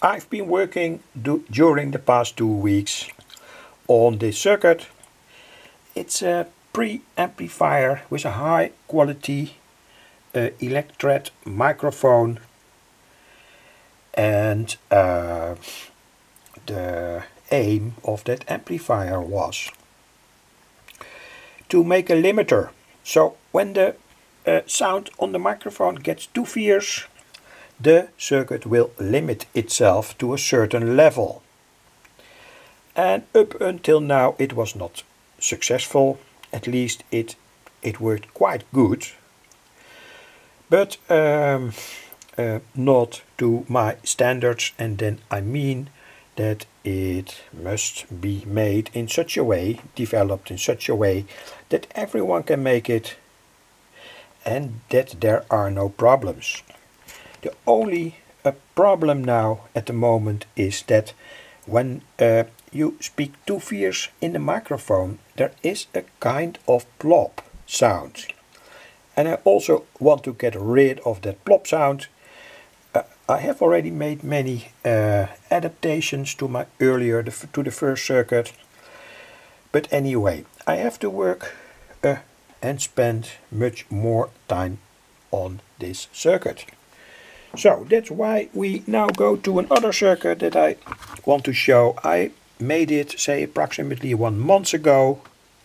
I've been working during the past 2 weeks on this circuit. It's a preamplifier with a high quality electret microphone, and the aim of that amplifier was to make a limiter. So when the sound on the microphone gets too fierce, the circuit will limit itself to a certain level. And up until now it was not successful. At least it worked quite good, but not to my standards, and then I mean that it must be made in such a way, developed in such a way that everyone can make it and that there are no problems. The only problem now at the moment is that when you speak too fierce in the microphone, there is a kind of plop sound. And I also want to get rid of that plop sound. I have already made many adaptations to my to the first circuit. But anyway, I have to work and spend much more time on this circuit. So that's why we now go to another circuit that I want to show. I made it, say, approximately 1 month ago,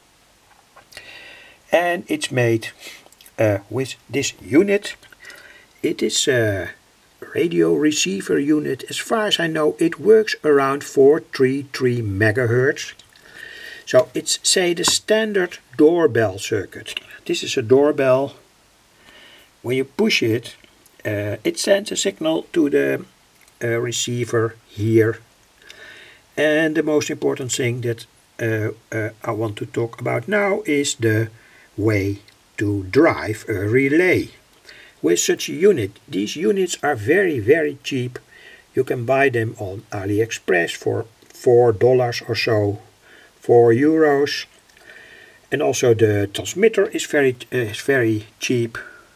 and it's made with this unit. It is a radio receiver unit. As far as I know, it works around 433 megahertz. So it's, say, the standard doorbell circuit. This is a doorbell. When you push it, it sends a signal to the receiver here. And the most important thing that I want to talk about now is the way to drive a relay with such a unit. These units are very cheap. You can buy them on AliExpress for $4 or so, €4. And also the transmitter is very cheap.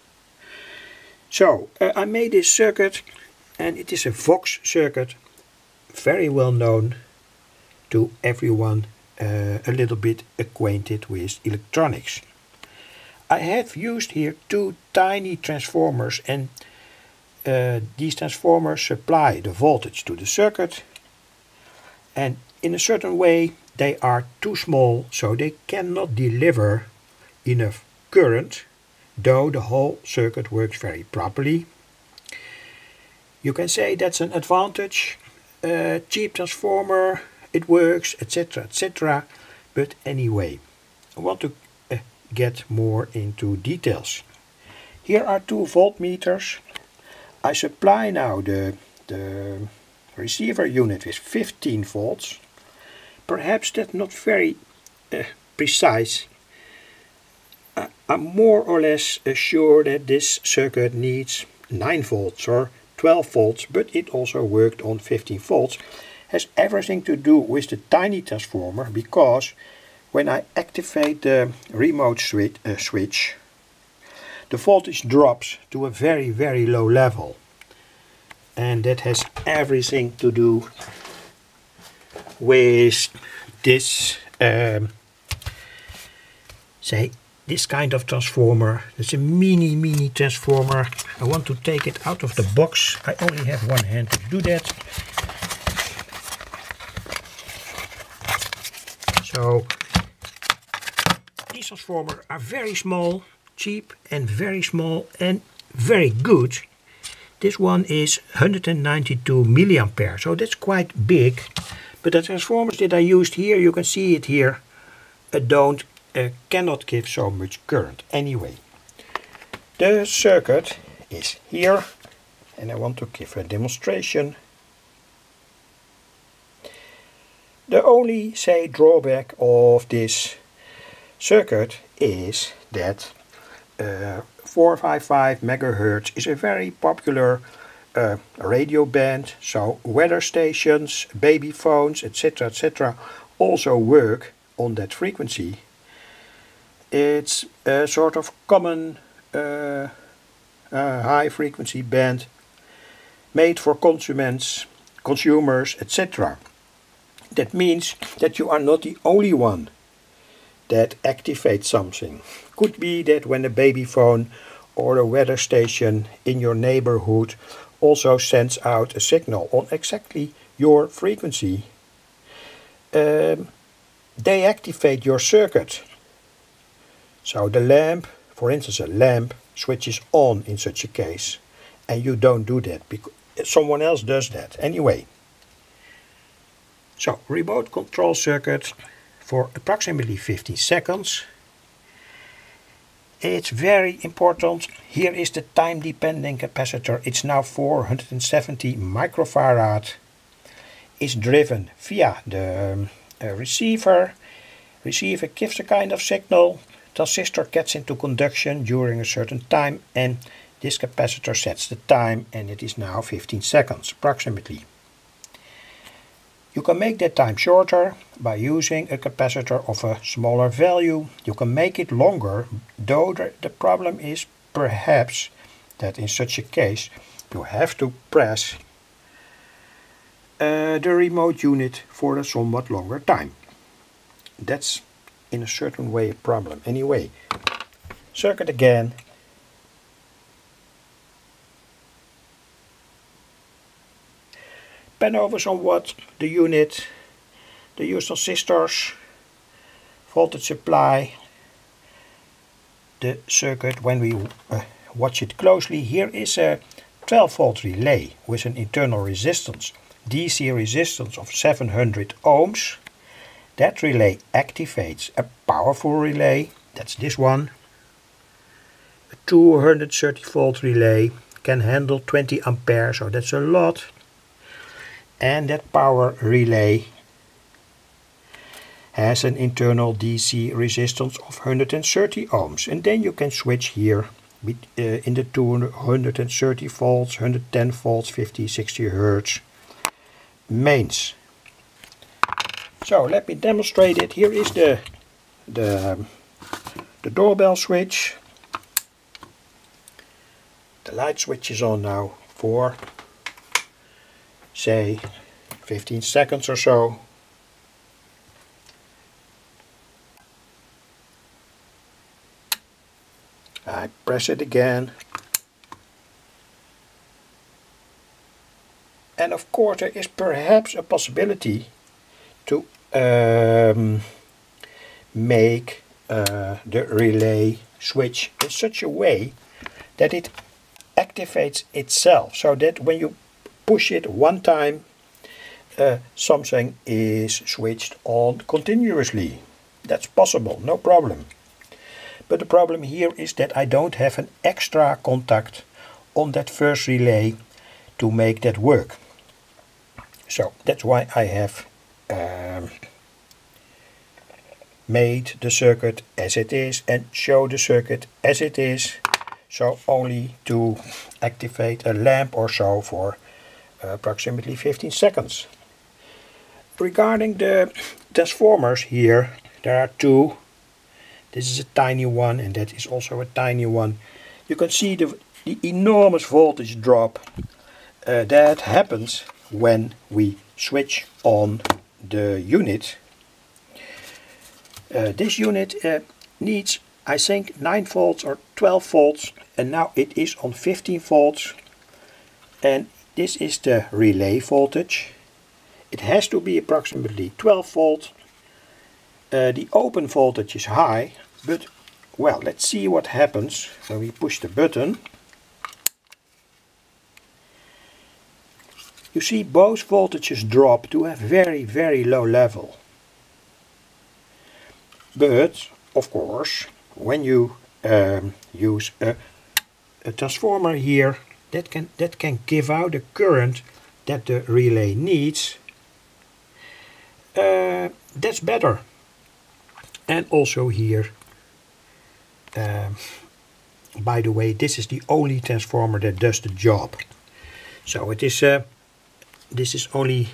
So I made this circuit, and it is a Vox circuit, very well known to everyone a little bit acquainted with electronics. I have used here 2 tiny transformers, and these transformers supply the voltage to the circuit, and in a certain way they are too small, so they cannot deliver enough current, though the whole circuit works very properly. You can say that's an advantage. Cheap transformer, it works, etc, etc. But anyway, I want to get more into details. Here are 2 voltmeters. I supply now the receiver unit with 15 volts. Perhaps that's not very precise. I'm more or less sure that this circuit needs 9 volts or 12 volts, but it also worked on 15 volts. Has everything to do with the tiny transformer, because when I activate the remote switch, the voltage drops to a very low level. And that has everything to do with this, say, this kind of transformer. It's a mini transformer. I want to take it out of the box. I only have one hand to do that. So these transformers are very small, cheap and very small and very good. This one is 192 milliampere, so that's quite big. But the transformers that I used here, you can see it here, cannot give so much current. Anyway, the circuit is here, and I want to give a demonstration. The only, say, drawback of this circuit is that 455 megahertz is a very popular radio band, so weather stations, baby phones, etc also work on that frequency. It's a sort of common high frequency band made for consumers consumers, etc. That means that you are not the only one that activates something. Could be that when a baby phone or a weather station in your neighborhood also sends out a signal on exactly your frequency, they activate your circuit. So the lamp, for instance a lamp, switches on in such a case, and you don't do that because someone else does that anyway. So remote control circuit for approximately 15 seconds. It's very important. Here is the time dependent capacitor. It's now 470 microfarad. It's driven via the receiver. Receiver gives a kind of signal. Transistor gets into conduction during a certain time, and this capacitor sets the time, and it is now 15 seconds approximately. You can make that time shorter by using a capacitor of a smaller value. You can make it longer, though the problem is perhaps that in such a case you have to press the remote unit for a somewhat longer time. That's in a certain way a problem. Anyway, circuit again. Pan over somewhat the unit, the used transistors, voltage supply, the circuit. When we watch it closely, here is a 12 volt relay with an internal resistance, DC resistance of 700 ohms. That relay activates a powerful relay, that's this one. A 230 volt relay can handle 20 amperes, so that's a lot. And that power relay has an internal DC resistance of 130 ohms. And then you can switch here in the 230 volts, 110 volts, 50, 60 hertz mains. So let me demonstrate it. Here is the doorbell switch. The light switch is on now for, say, 15 seconds or so. I press it again. And of course there is perhaps a possibility to make the relay switch in such a way that it activates itself, so that when you push it one time something is switched on continuously. That's possible, no problem. But the problem here is that I don't have an extra contact on that first relay to make that work. So that's why I have made the circuit as it is and show the circuit as it is, so only to activate a lamp or so for approximately 15 seconds. Regarding the transformers here, there are two. This is a tiny one and that is also a tiny one. You can see the enormous voltage drop that happens when we switch on the unit. This unit needs, I think, 9 volts or 12 volts, and now it is on 15 volts, and this is the relay voltage. It has to be approximately 12 volt. The open voltage is high, but well, let's see what happens when we push the button. You see both voltages drop to a very, very low level. But of course, when you use a transformer here, that can give out the current that the relay needs. That's better. And also here, by the way, this is the only transformer that does the job. So it is this is only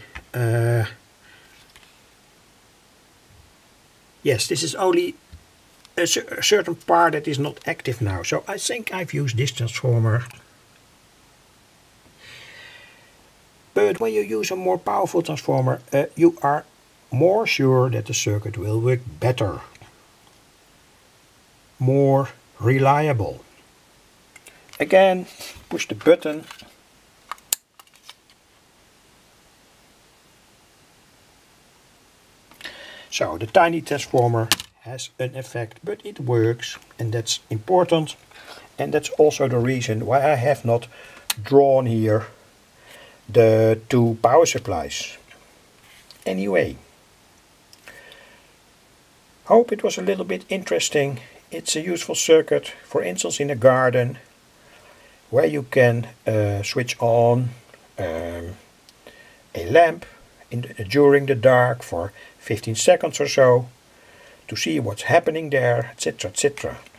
yes, this is only a certain part that is not active now. So I think I've used this transformer. But when you use a more powerful transformer, you are more sure that the circuit will work better, more reliable. Again, push the button. So the tiny transformer has an effect, but it works, and that's important. And that's also the reason why I have not drawn here the two power supplies. Anyway, hope it was a little bit interesting. It's a useful circuit, for instance in a garden, where you can switch on a lamp during the dark for 15 seconds or so to see what's happening there, etc., etc.